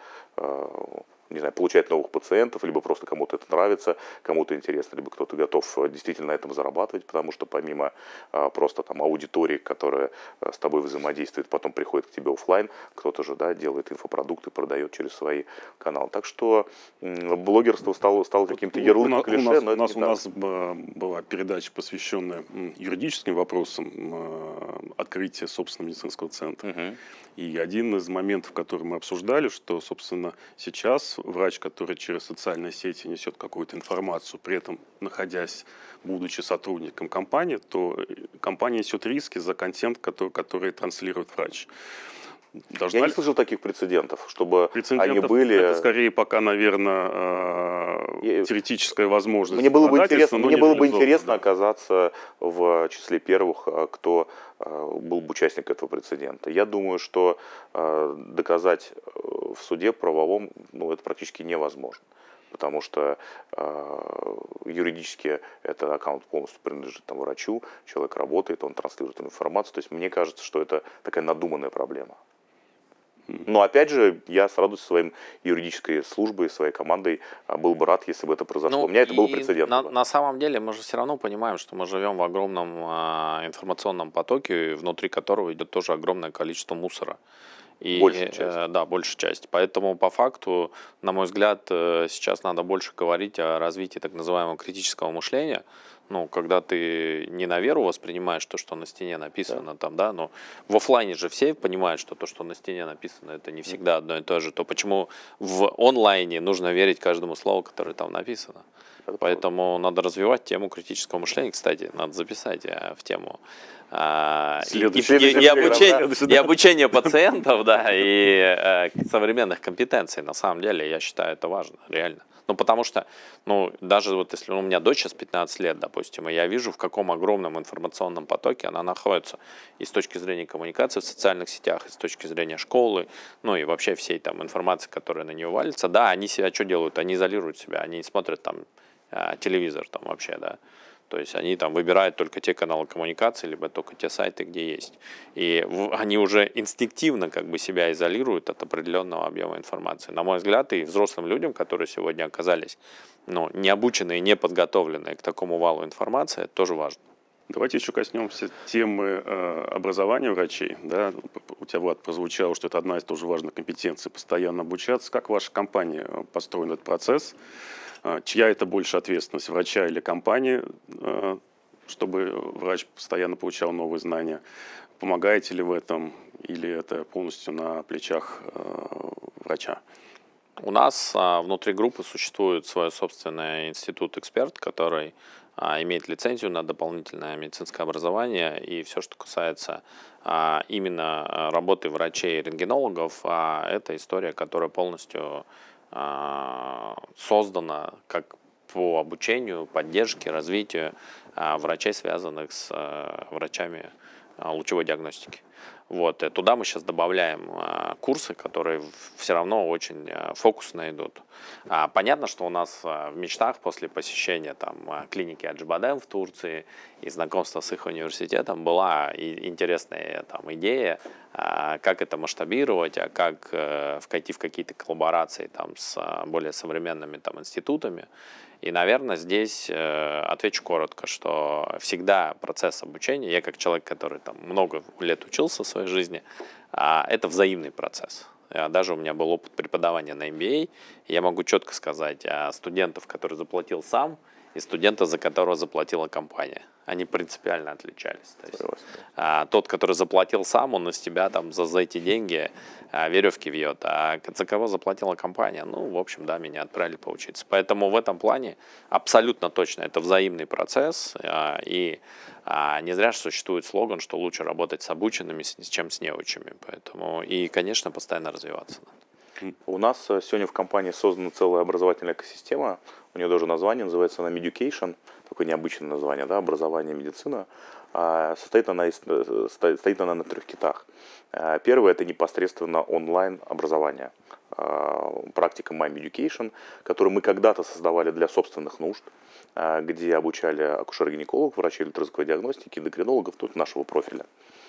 не знаю, получать новых пациентов, либо просто кому-то это нравится, кому-то интересно, либо кто-то готов действительно на этом зарабатывать, потому что помимо просто там аудитории, которая с тобой взаимодействует, потом приходит к тебе офлайн, кто-то же, да, делает инфопродукты, продает через свои каналы. Так что блогерство стало каким-то ярлыком, клише, но это не так. У нас была передача, посвященная юридическим вопросам открытия собственного медицинского центра. Угу. И один из моментов, который мы обсуждали, что, собственно, сейчас врач, который через социальные сети несет какую-то информацию, при этом находясь, будучи сотрудником компании, то компания несет риски за контент, который транслирует врач. Я не слышал таких прецедентов, чтобы они были... Это скорее пока, наверное, теоретическая возможность. Мне было бы интересно оказаться в числе первых, кто был бы участник этого прецедента. Я думаю, что доказать в суде правовом, ну, это практически невозможно. Потому что юридически этот аккаунт полностью принадлежит там врачу, человек работает, он транслирует информацию. То есть мне кажется, что это такая надуманная проблема. Но опять же, я с радостью своим юридической службой, своей командой был бы рад, если бы это произошло. Ну, у меня это было прецедентом. На самом деле мы же все равно понимаем, что мы живем в огромном информационном потоке, внутри которого идет тоже огромное количество мусора. Большая часть. Да, большая часть. Поэтому, по факту, на мой взгляд, сейчас надо больше говорить о развитии так называемого критического мышления. Ну, когда ты не на веру воспринимаешь то, что на стене написано, там, да, но в офлайне же все понимают, что то, что на стене написано, это не всегда одно и то же. То почему в онлайне нужно верить каждому слову, которое там написано? Поэтому надо развивать тему критического мышления. Кстати, надо записать в тему и обучение пациентов, да, и современных компетенций. На самом деле, я считаю, это важно, реально. Ну, потому что, ну, даже вот если у меня дочь сейчас 15 лет, допустим, и я вижу, в каком огромном информационном потоке она находится и с точки зрения коммуникации в социальных сетях, и с точки зрения школы, ну, и вообще всей там информации, которая на нее валится, да, они себя что делают? Они изолируют себя, они смотрят там телевизор там вообще, да. То есть они там выбирают только те каналы коммуникации, либо только те сайты, где есть. И они уже инстинктивно как бы себя изолируют от определенного объема информации. На мой взгляд, и взрослым людям, которые сегодня оказались, ну, не обученные, не подготовленные к такому валу информации, это тоже важно. Давайте еще коснемся темы образования врачей. Да? У тебя, Влад, прозвучало, что это одна из тоже важных компетенций, постоянно обучаться. Как ваша компания построена этот процесс? Чья это больше ответственность, врача или компании, чтобы врач постоянно получал новые знания? Помогаете ли в этом или это полностью на плечах врача? У нас внутри группы существует свой собственный институт-эксперт, который имеет лицензию на дополнительное медицинское образование, и все, что касается именно работы врачей и рентгенологов, это история, которая полностью создана как по обучению, поддержке, развитию врачей, связанных с врачами лучевой диагностики. Вот, и туда мы сейчас добавляем курсы, которые все равно очень фокусно идут. Понятно, что у нас в мечтах после посещения клиники Acıbadem в Турции и знакомства с их университетом была интересная идея, как это масштабировать, как войти в какие-то коллаборации с более современными институтами. И, наверное, здесь отвечу коротко, что всегда процесс обучения, я как человек, который много лет учился в своей жизни, это взаимный процесс. Даже у меня был опыт преподавания на MBA, и я могу четко сказать, студентов, который заплатил сам, и студента, за которого заплатила компания. Они принципиально отличались. То есть, тот, который заплатил сам, он из тебя за эти деньги веревки вьет. А за кого заплатила компания, в общем, да, меня отправили поучиться. Поэтому в этом плане абсолютно точно это взаимный процесс. И не зря существует слоган, что лучше работать с обученными, чем с неучими. Поэтому и, конечно, постоянно развиваться надо. У нас сегодня в компании создана целая образовательная экосистема. У нее даже название, называется она Meducation, такое необычное название, да, образование, медицина. Стоит она на 3 китах. Первое – это непосредственно онлайн-образование. Практика My Meducation, которую мы когда-то создавали для собственных нужд, где обучали акушер-гинекологов, врачей ультразвуковой диагностики, эндокринологов, тут нашего профиля.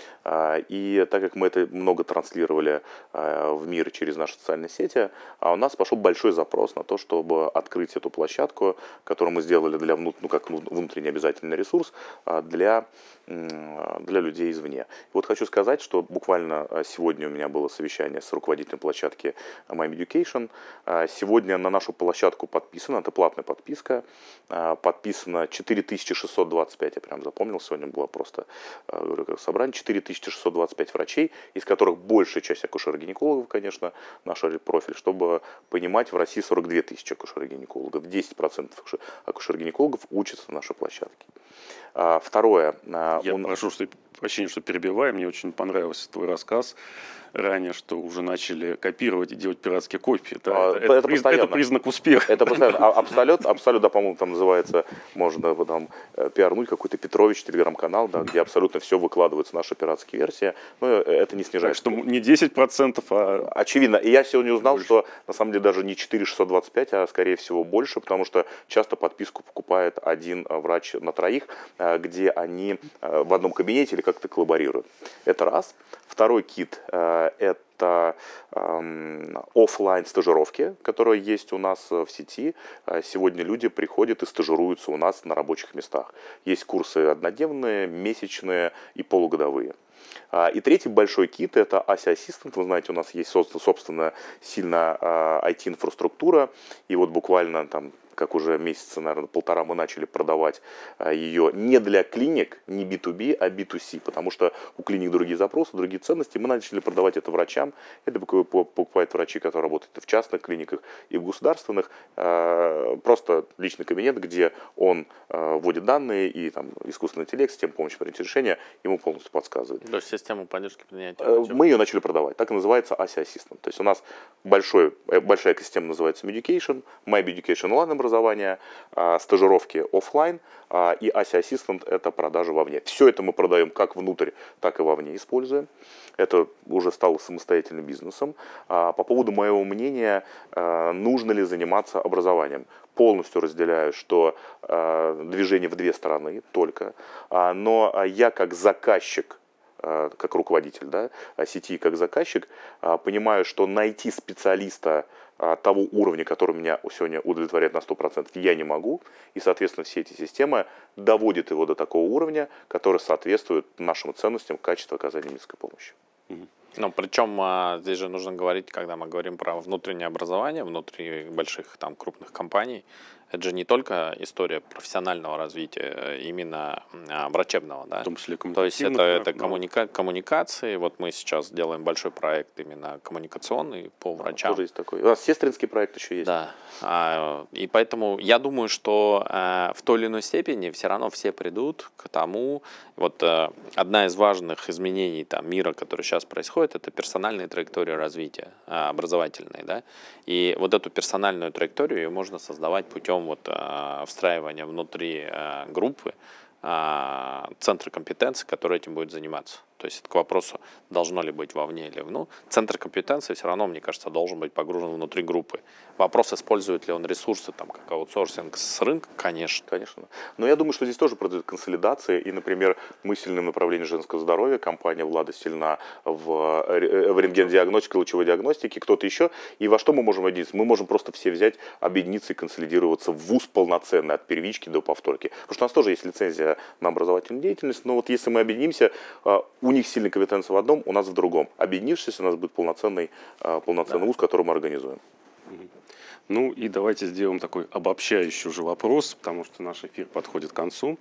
И так как мы это много транслировали в мир через наши социальные сети, у нас пошел большой запрос на то, чтобы открыть эту площадку, которую мы сделали для как внутренний обязательный ресурс для людей извне. И вот хочу сказать, что буквально сегодня у меня было совещание с руководителем площадки My Meducation. Сегодня на нашу площадку подписано, это платная подписка, подписано 4625, я прям запомнил, сегодня было просто собрание, 4625 врачей, из которых большая часть акушер-гинекологов, конечно, наш профиль, чтобы понимать, в России 42 тысячи акушер-гинекологов, 10% акушер-гинекологов учатся на нашей площадке. Второе. Я прошу прощения, что перебиваю, мне очень понравился твой рассказ ранее, что уже начали копировать и делать пиратские копии. Это признак успеха. Это постоянно. Абсолют, да, по-моему, там называется, можно пиарнуть какой-то Петрович, телеграм-канал, да, где абсолютно все выкладывается, наша пиратская версия, но это не снижает. Так что не 10%, а... Очевидно. И я сегодня узнал, больше. что на самом деле даже не 4625, а скорее всего больше, потому что часто подписку покупает один врач на 3, где они в одном кабинете или как-то коллаборируют. Это раз. Второй кит – это офлайн стажировки, которые есть у нас в сети. Сегодня люди приходят и стажируются у нас на рабочих местах. Есть курсы однодневные, месячные и полугодовые. И третий большой кит – это ASI Assistant. Вы знаете, у нас есть, собственно, сильная IT-инфраструктура. И вот буквально как уже месяца, наверное, 1,5 мы начали продавать ее не для клиник, не B2B, а B2C, потому что у клиник другие запросы, другие ценности. Мы начали продавать это врачам. Это покупают врачи, которые работают и в частных клиниках, и в государственных. Просто личный кабинет, где он вводит данные, и искусственный интеллект, система помощи принятия решения ему полностью подсказывает. То есть систему поддержки принятия. Мы ее начали продавать. Так и называется ASI Assistant. То есть у нас большая экосистема называется Meducation, My Meducation онлайн образование, стажировки офлайн, и ASI Assistant – это продажа вовне. Все это мы продаем как внутрь, так и вовне используем. Это уже стало самостоятельным бизнесом. По поводу моего мнения, нужно ли заниматься образованием. Полностью разделяю, что движение в 2 стороны только. Но я как заказчик, как руководитель, да, сети, как заказчик, понимаю, что найти специалиста того уровня, который меня сегодня удовлетворяет на 100%, я не могу. И, соответственно, все эти системы доводят его до такого уровня, который соответствует нашим ценностям качества оказания медицинской помощи. Ну, причем здесь же нужно говорить, когда мы говорим про внутреннее образование, внутри больших крупных компаний, это же не только история профессионального развития, именно врачебного, да? В том числе То есть это коммуникации. Вот мы сейчас делаем большой проект именно коммуникационный по врачам. Тоже есть такой. У нас сестринский проект еще есть. Да. И поэтому я думаю, что в той или иной степени все равно все придут к тому. Вот одна из важных изменений мира, который сейчас происходит, это персональные траектории развития образовательные, да. И вот эту персональную траекторию ее можно создавать путем путем вот, встраивания внутри группы центра компетенции, который этим будет заниматься. То есть это к вопросу, должно ли быть вовне или вну. Центр компетенции все равно, мне кажется, должен быть погружен внутри группы. Вопрос, использует ли он ресурсы, там, как аутсорсинг с рынка, конечно. Конечно. Но я думаю, что здесь тоже произойдет консолидация. И, например, мы сильны в направлении женского здоровья, компания Влада сильна в рентген-диагностике, лучевой диагностике, кто-то еще. И во что мы можем объединиться? Мы можем просто все взять, объединиться и консолидироваться в вуз полноценный от первички до повторки. Потому что у нас тоже есть лицензия на образовательную деятельность, но вот если мы объединимся, у них сильная компетенция в одном, у нас в другом. Объединившись, у нас будет полноценный вуз, который мы организуем. Ну и давайте сделаем такой обобщающий уже вопрос, потому что наш эфир подходит к концу.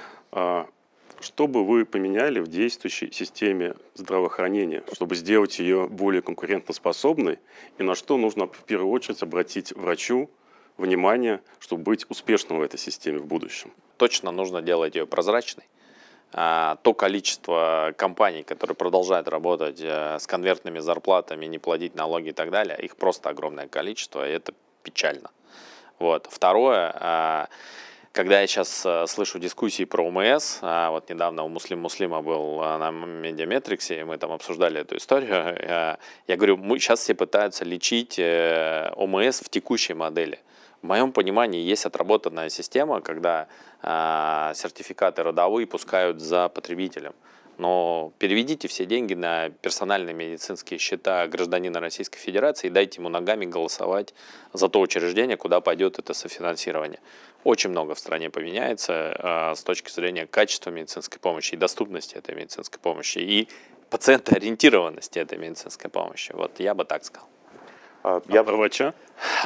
Что бы вы поменяли в действующей системе здравоохранения, чтобы сделать ее более конкурентоспособной, и на что нужно в первую очередь обратить врачу внимание, чтобы быть успешным в этой системе в будущем? Точно нужно делать ее прозрачной. То количество компаний, которые продолжают работать с конвертными зарплатами, не платить налоги и так далее, их просто огромное количество, и это печально. Вот. Второе, когда я сейчас слышу дискуссии про ОМС, вот недавно у Муслима был на Медиаметриксе, и мы там обсуждали эту историю, я говорю, сейчас все пытаются лечить ОМС в текущей модели. В моем понимании есть отработанная система, когда сертификаты родовые пускают за потребителем. Но переведите все деньги на персональные медицинские счета гражданина Российской Федерации и дайте ему ногами голосовать за то учреждение, куда пойдет это софинансирование. Очень много в стране поменяется с точки зрения качества медицинской помощи и доступности этой медицинской помощи, и пациентоориентированности этой медицинской помощи. Вот я бы так сказал. Я про врача?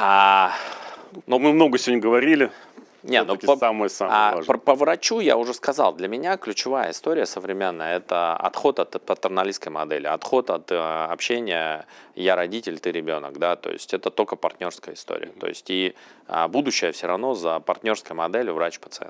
Но мы много сегодня говорили. Не, ну самое-самое важное. По врачу я уже сказал. Для меня ключевая история современная – это отход от патерналистской модели, отход от общения «я родитель, ты ребенок». Да? То есть это только партнерская история. То есть и будущее все равно за партнерской моделью врач-пациент.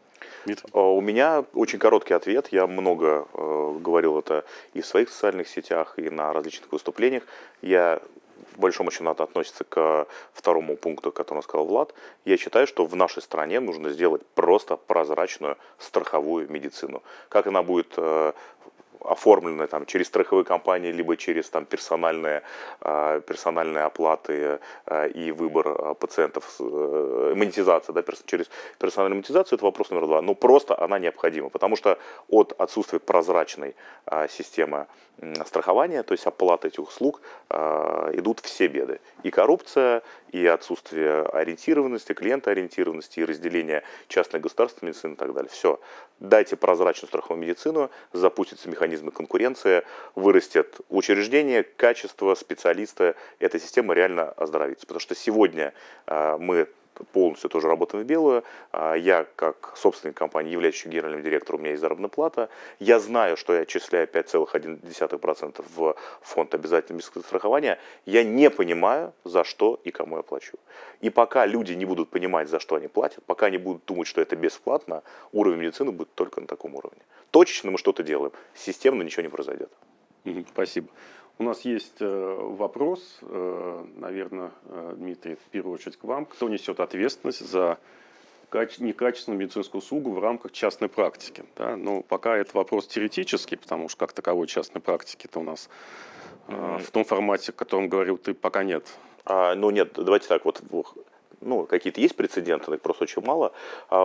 У меня очень короткий ответ. Я много говорил это и в своих социальных сетях, и на различных выступлениях. Я в большом счету надо относиться к второму пункту, который сказал Влад. Я считаю, что в нашей стране нужно сделать просто прозрачную страховую медицину. Как она будет оформлены там, через страховые компании, либо через там, персональные оплаты и выбор пациентов, монетизация, да, через персональную монетизацию, это вопрос номер 2. Но просто она необходима, потому что от отсутствия прозрачной системы страхования, то есть оплаты этих услуг, идут все беды. И коррупция, и отсутствие ориентированности, клиентоориентированности, и разделение частной и государственной медицины и так далее. Все. Дайте прозрачную страховую медицину, запустятся механизмы конкуренции, вырастет учреждение, качество, специалисты. Эта система реально оздоровится. Потому что сегодня мы полностью тоже работаем в белую. Я, как собственник компании, являющийся генеральным директором, у меня есть заработная плата. Я знаю, что я отчисляю 5,1% в фонд обязательного медицинского страхования. Я не понимаю, за что и кому я плачу. И пока люди не будут понимать, за что они платят, пока они будут думать, что это бесплатно, уровень медицины будет только на таком уровне. Точечно мы что-то делаем, системно ничего не произойдет. Спасибо. У нас есть вопрос, наверное, Дмитрий, в первую очередь к вам. Кто несет ответственность за некачественную медицинскую услугу в рамках частной практики? Да? Но пока это вопрос теоретический, потому что как таковой частной практики-то у нас в том формате, о котором говорил ты, пока нет. Ну нет, давайте так вот. Ну, какие-то есть прецеденты, но их просто очень мало.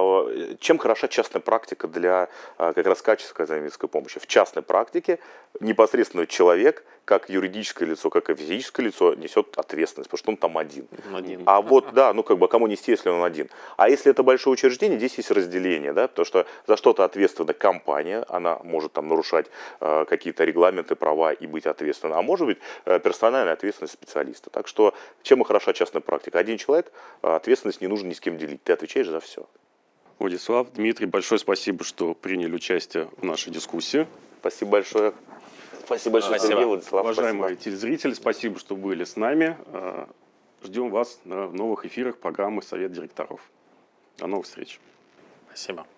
Чем хороша частная практика для как раз качественной медицинской помощи? В частной практике непосредственно человек, как юридическое лицо, как и физическое лицо, несет ответственность, потому что он там один. А вот, да, ну как бы, кому нести, если он один? А если это большое учреждение, здесь есть разделение, да, потому что за что-то ответственна компания, она может там нарушать какие-то регламенты, права и быть ответственной, а может быть персональная ответственность специалиста. Так что чем и хороша частная практика? Один человек, ответственность не нужно ни с кем делить, ты отвечаешь за все. Владислав, Дмитрий, большое спасибо, что приняли участие в нашей дискуссии. Спасибо большое. Спасибо большое, Сергей, Владислав. Уважаемые телезрители, спасибо, что были с нами. Ждем вас на новых эфирах программы «Совет директоров». До новых встреч. Спасибо.